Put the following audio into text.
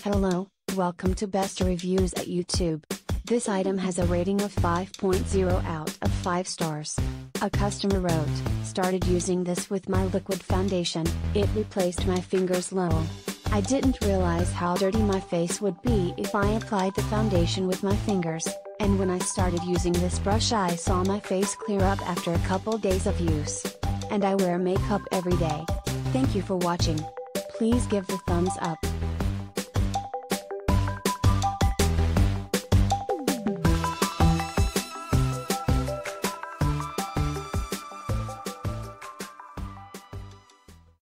Hello, welcome to Best Reviews at YouTube. This item has a rating of 5.0 out of 5 stars. A customer wrote, started using this with my liquid foundation, it replaced my fingers low. I didn't realize how dirty my face would be if I applied the foundation with my fingers, and when I started using this brush I saw my face clear up after a couple days of use. And I wear makeup every day. Thank you for watching. Please give the thumbs up.